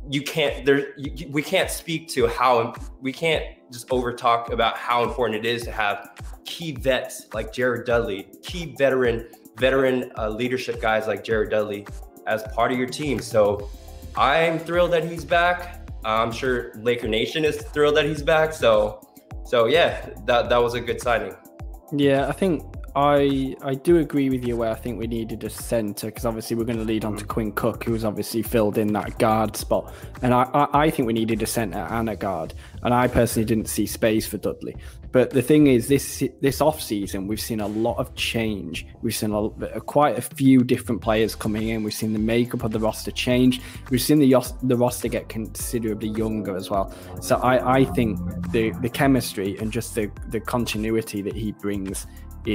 we can't speak to how, we can't just over talk about how important it is to have key vets like Jared Dudley, key veteran leadership guys like Jared Dudley as part of your team. So I'm thrilled that he's back. I'm sure Laker Nation is thrilled that he's back. So yeah, that was a good signing. Yeah, I think I do agree with you where I think we needed a centre, because obviously we're going to lead on to Quinn Cook, who's obviously filled in that guard spot. And I think we needed a centre and a guard. And I personally didn't see space for Dudley. But the thing is, this off-season, we've seen a lot of change. We've seen quite a few different players coming in. We've seen the makeup of the roster change. We've seen the roster get considerably younger as well. So I think the chemistry and just the continuity that he brings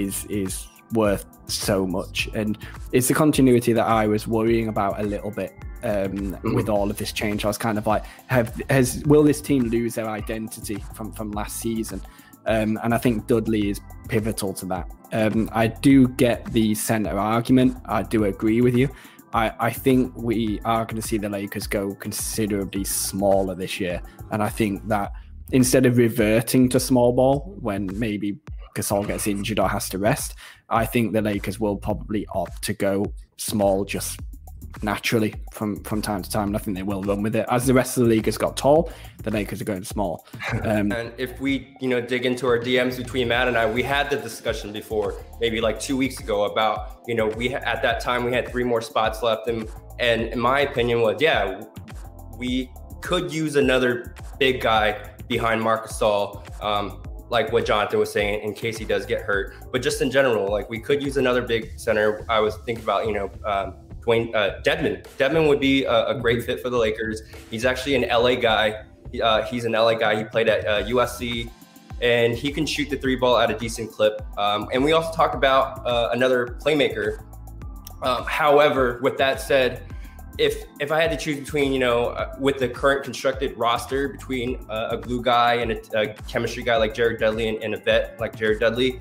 is worth so much, and it's the continuity that I was worrying about a little bit with all of this change. I was kind of like, will this team lose their identity from last season? And I think Dudley is pivotal to that. I do get the center argument. I do agree with you. I think we are going to see the Lakers go considerably smaller this year, and I think that instead of reverting to small ball when maybe Gasol gets injured or has to rest, I think the Lakers will probably opt to go small just naturally from time to time, and I think they will run with it. As the rest of the league has got tall, the Lakers are going small. And if we dig into our DMs between Matt and I, we had the discussion before, maybe like 2 weeks ago, about at that time we had 3 more spots left, and in my opinion was, yeah, we could use another big guy behind Marc Gasol, like what Jonathan was saying, in case he does get hurt. But just in general, like, we could use another big center. I was thinking about, Dwayne Dedmon. Dedmon would be a great fit for the Lakers. He's actually an LA guy. He's an LA guy. He played at USC, and he can shoot the 3 ball at a decent clip. And we also talked about another playmaker. However, with that said, if I had to choose between, with the current constructed roster, between a glue guy and a chemistry guy like Jared Dudley and a vet like Jared Dudley,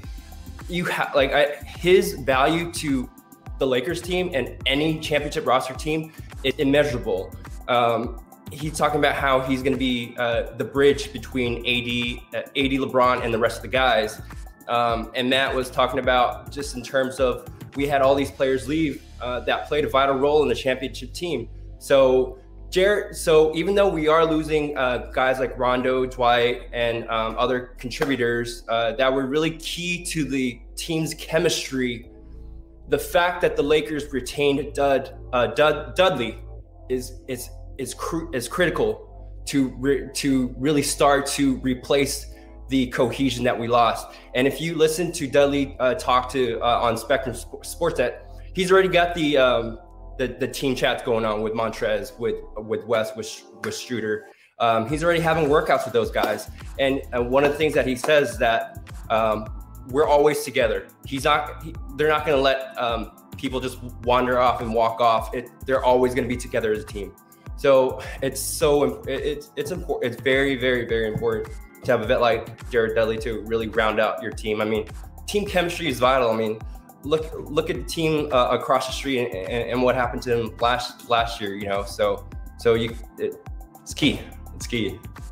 his value to the Lakers team and any championship roster team is immeasurable. He's talking about how he's going to be the bridge between AD, LeBron, and the rest of the guys. And Matt was talking about, just in terms of, we had all these players leave that played a vital role in the championship team. So even though we are losing guys like Rondo, Dwight, and other contributors that were really key to the team's chemistry, the fact that the Lakers retained Dudley is critical to really start to replace the cohesion that we lost. And if you listen to Dudley talk to on Spectrum Sportsnet, he's already got the team chats going on with Montrez, with West, with Schroeder. He's already having workouts with those guys. And one of the things that he says is that we're always together. They're not going to let people just wander off and walk off. They're always going to be together as a team. So it's important. It's very, very, very important to have a vet like Jared Dudley to really round out your team. I mean, team chemistry is vital. I mean, look at the team across the street and what happened to them last year. So it's key. It's key.